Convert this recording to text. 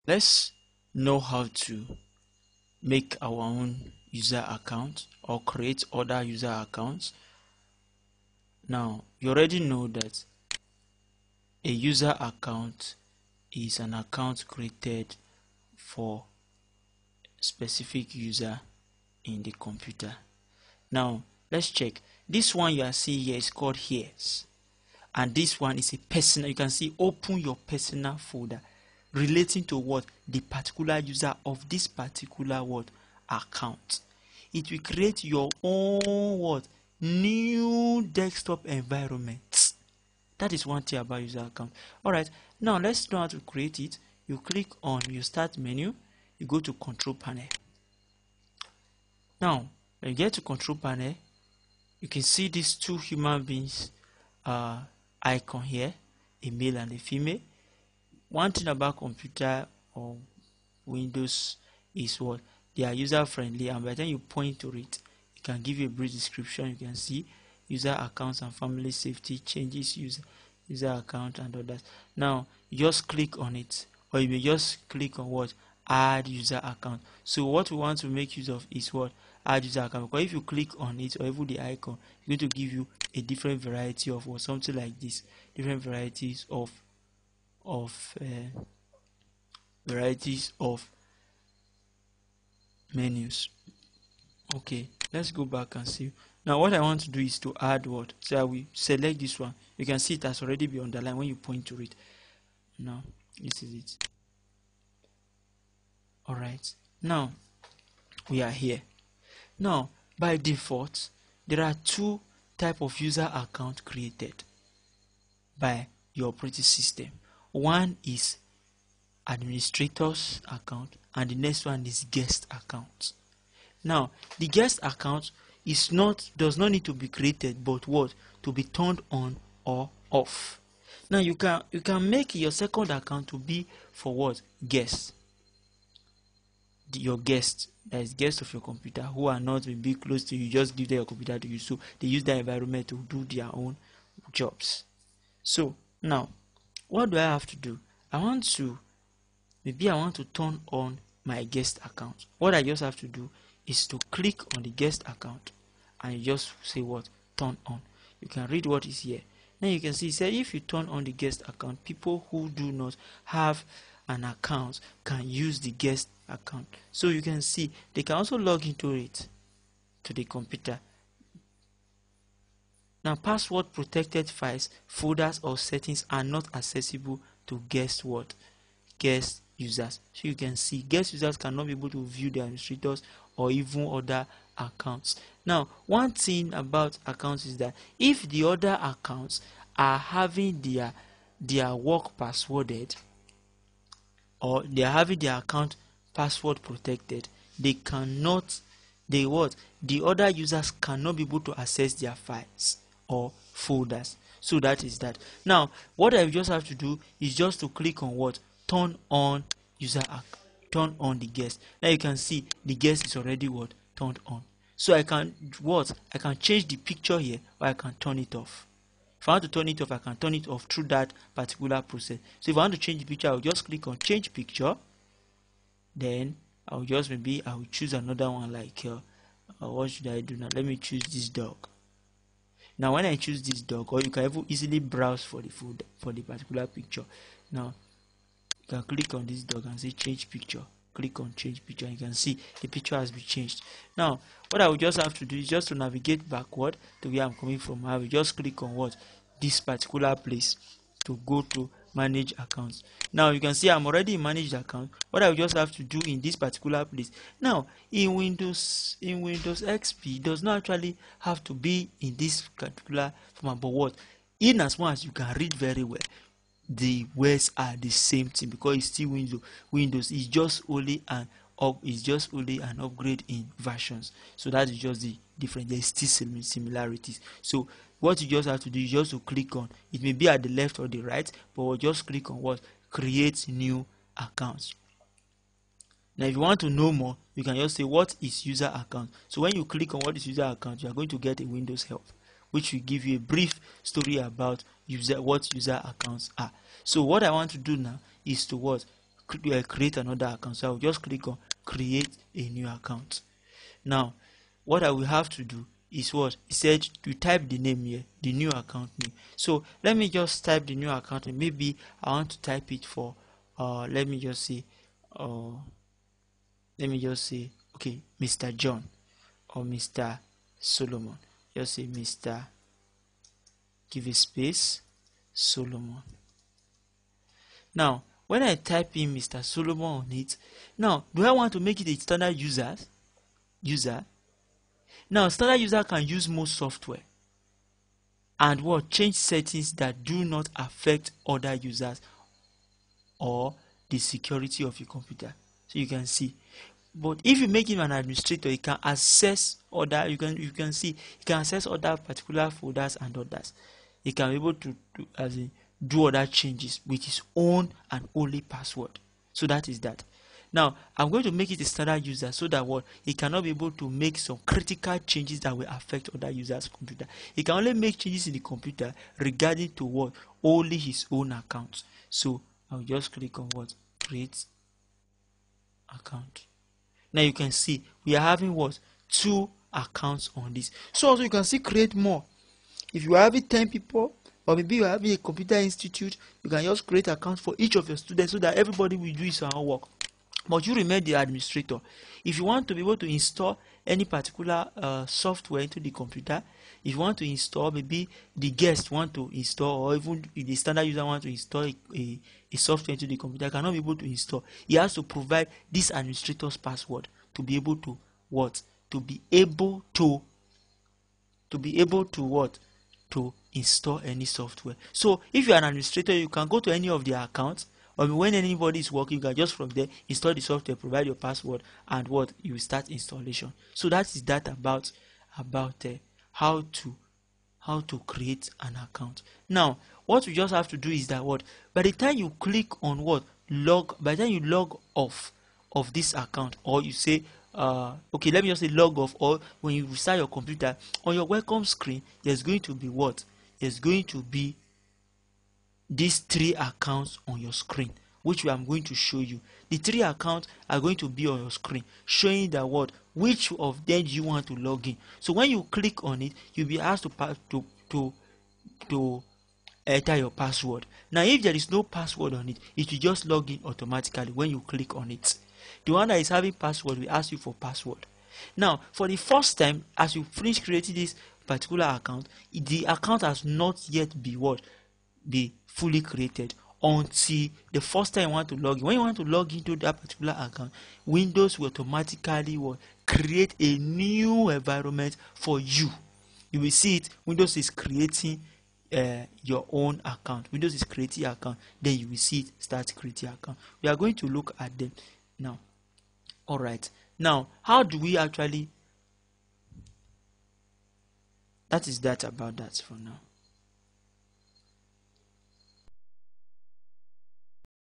Let's know how to make our own user account or create other user accounts. Now, you already know that a user account is an account created for specific user in the computer. Now, let's check. This one you are seeing here is called Here's, and this one is a personal. You can see open your personal folder relating to what the particular user of this particular what account. It will create your own what new desktop environment. That is one thing about user account. Alright, now let's know how to create it. You click on your start menu, you go to control panel. Now when you get to control panel, you can see these two human beings icon here, a male and a female. One thing about computer or Windows is what they are user friendly, and by the time you point to it, it can give you a brief description. You can see user accounts and family safety, changes user account and others. Now you just click on it, or you may just click on what add user account. So what we want to make use of is what add user account, because if you click on it or even the icon, it's going to give you a different variety of what something like this, different varieties of menus. Okay, let's go back and see. Now what I want to do is to add what, so I will select this one. You can see it has already been underlined when you point to it. Now this is it. Alright, now we are here. Now by default there are two type of user account created by your operating system. One is administrator's account and the next one is guest account. Now the guest account does not need to be created, but what to be turned on or off. Now you can make your second account to be for what guests, your guests, that is guests of your computer who are not maybe close to you, just give them your computer to use, so they use their environment to do their own jobs. So now what do I have to do? I want to turn on my guest account. What I just have to do is to click on the guest account and you just say what turn on. You can read what is here. Now you can see it said if you turn on the guest account, people who do not have an account can use the guest account. So you can see they can also log into it to the computer. Now password protected files, folders or settings are not accessible to guest users. So you can see guest users cannot be able to view the administrators or even other accounts. Now one thing about accounts is that if the other accounts are having their work passworded, or they are having their account password protected, the other users cannot be able to access their files or folders. So that is that. Now what I just have to do is just to click on what turn on user account, turn on the guest. Now you can see the guest is already what turned on. So I can change the picture here, or I can turn it off. If I want to turn it off, I can turn it off through that particular process. So if I want to change the picture, I'll just click on change picture. Then I will choose another one, like what should I do now? Let me choose this dog. Now when I choose this dog, or you can even easily browse for the folder for the particular picture. Now you can click on this dog and say change picture. Click on change picture. You can see the picture has been changed. Now what I will just have to do is just to navigate backward to where I'm coming from. I will just click on what this particular place to go to manage accounts. Now you can see I'm already in managed account. What I will just have to do in this particular place. Now in Windows XP does not actually have to be in this particular format, but what in as much as you can read very well, the words are the same thing, because it's still Windows is just only an upgrade in versions. So that is just the difference. There is still similarities. So what you just have to do is just to click on it, may be at the left or the right, but we'll just click on what create new accounts. Now if you want to know more, you can just say what is user account. So when you click on what is user account, you are going to get a Windows help, which will give you a brief story about what user accounts are. So what I want to do now is to create another account. So I'll just click on create a new account. Now what I will have to do is what it said to type the name here, the new account name. So let me just type the new account name. Maybe I want to type it for let me just say okay, Mr. John or Mr. Solomon. Just say Mr. give a space Solomon. Now when I type in Mr. Solomon on it, now do I want to make it a standard user? Now standard user can use most software and what change settings that do not affect other users or the security of your computer. So you can see, but if you make him an administrator, you can access other, you can see you can access other particular folders and others. He can be able to do other changes with his own and only password. So that is that. Now I'm going to make it a standard user so that what he cannot be able to make some critical changes that will affect other users' computer. He can only make changes in the computer regarding to what only his own account. So I'll just click on what create account. Now you can see we are having what 2 accounts on this. So also you can see create more. If you are having 10 people, or maybe you are having a computer institute, you can just create accounts for each of your students so that everybody will do his own work. But you remain the administrator. If you want to be able to install any particular software into the computer, if you want to install, maybe the guest want to install, or even the standard user want to install a software into the computer, cannot be able to install. He has to provide this administrator's password to be able to what? To be able to what? To install any software. So if you are an administrator, you can go to any of their accounts, or when anybody is working, you can just from there install the software, provide your password, and what you start installation. So that is that about how to create an account. Now what you just have to do is that what by the time you click on what by the time you log off of this account, or you say okay, let me just say log off, or when you restart your computer, on your welcome screen there's going to be what? There's going to be these 3 accounts on your screen, which I'm going to show you. The 3 accounts are going to be on your screen, showing that what which of them you want to log in. So when you click on it, you'll be asked to enter your password. Now if there is no password on it, it will just log in automatically when you click on it. The one that is having password will ask you for password. Now for the first time, as you finish creating this particular account, the account has not yet be fully created until the first time you want to log in. When you want to log into that particular account, Windows will automatically create a new environment for you. You will see it. Windows is creating your own account. Windows is creating your account. Then you will see it start creating your account. We are going to look at them now. All right. Now, how do we actually? That is that about that for now.